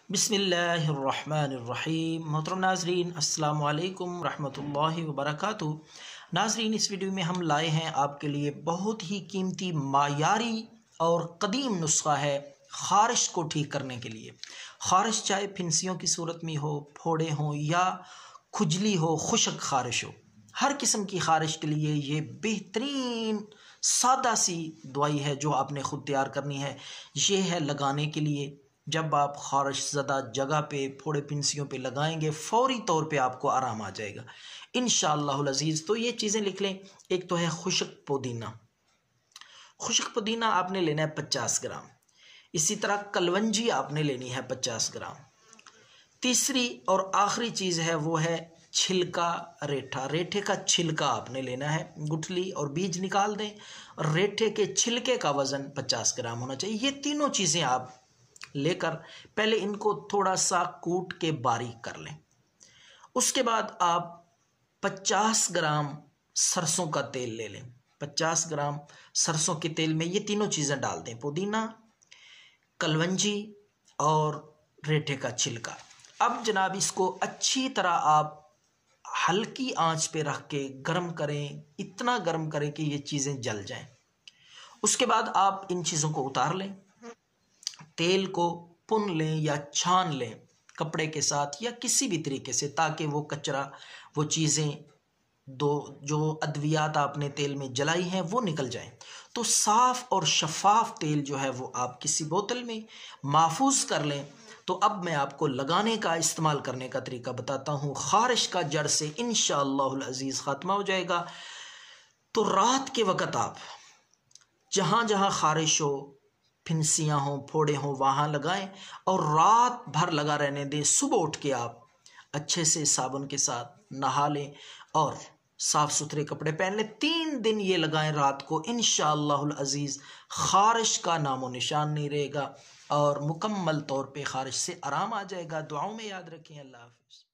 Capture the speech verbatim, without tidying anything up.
बिस्मिल्लाहिर्रहमानिर्रहीम। मोहतरम नाजरीन, अस्सलाम वालेकुम रहमतुल्लाहि व बरकातुहू। नाजरीन, इस वीडियो में हम लाए हैं आपके लिए बहुत ही कीमती मायारी और कदीम नुस्खा है ख़ारिश को ठीक करने के लिए। ख़ारिश चाहे फिंसियों की सूरत में हो, फोड़े हों या खुजली हो, खुशक ख़ारिश हो, हर किस्म की ख़ारिश के लिए ये बेहतरीन सादा सी दवाई है जो आपने ख़ुद तैयार करनी है। ये है लगाने के लिए। जब आप ख़ारिश ज़दा जगह पे फोड़े फिंसियों पे लगाएंगे, फ़ौरी तौर पे आपको आराम आ जाएगा इंशाअल्लाहुल अज़ीज़। तो ये चीज़ें लिख लें। एक तो है खुशक पुदीना। खुशक पुदीना आपने लेना है पचास ग्राम। इसी तरह कलवंजी आपने लेनी है पचास ग्राम। तीसरी और आखिरी चीज़ है वो है छिलका रेठा। रेठे का छिलका आपने लेना है, गुठली और बीज निकाल दें। और रेठे के छिलके का वज़न पचास ग्राम होना चाहिए। ये तीनों चीज़ें आप लेकर पहले इनको थोड़ा सा कूट के बारीक कर लें। उसके बाद आप पचास ग्राम सरसों का तेल ले लें। पचास ग्राम सरसों के तेल में ये तीनों चीज़ें डाल दें, पुदीना, कलवंजी और रेठे का छिलका। अब जनाब इसको अच्छी तरह आप हल्की आंच पे रख के गर्म करें, इतना गर्म करें कि ये चीज़ें जल जाएं। उसके बाद आप इन चीज़ों को उतार लें, तेल को पुन लें या छान लें कपड़े के साथ या किसी भी तरीके से, ताकि वो कचरा, वो चीज़ें, दो जो अद्वियात आपने तेल में जलाई हैं वो निकल जाएं। तो साफ़ और शफाफ तेल जो है वो आप किसी बोतल में महफूज कर लें। तो अब मैं आपको लगाने का, इस्तेमाल करने का तरीका बताता हूँ। ख़ारिश का जड़ से इंशाअल्लाहुल अज़ीज़ ख़ात्मा हो जाएगा। तो रात के वक़्त आप जहाँ जहाँ ख़ारिश हो, फिंसियाँ हों, फोड़े हों, वहाँ लगाएं और रात भर लगा रहने दें। सुबह उठ के आप अच्छे से साबुन के साथ नहा लें और साफ़ सुथरे कपड़े पहन लें। तीन दिन ये लगाएं रात को, इंशाअल्लाहुल अज़ीज़ ख़ारिश का नामो निशान नहीं रहेगा और मुकम्मल तौर पे ख़ारिश से आराम आ जाएगा। दुआओं में याद रखें। अल्लाह हाफ़िज़।